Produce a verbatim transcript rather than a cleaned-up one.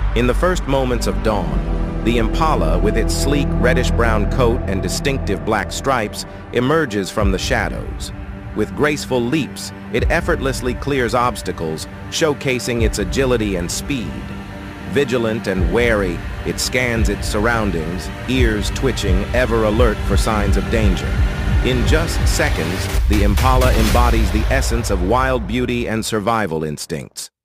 In the first moments of dawn, the Impala, with its sleek reddish-brown coat and distinctive black stripes, emerges from the shadows. With graceful leaps, it effortlessly clears obstacles, showcasing its agility and speed. Vigilant and wary, it scans its surroundings, ears twitching, ever alert for signs of danger. In just seconds, the Impala embodies the essence of wild beauty and survival instincts.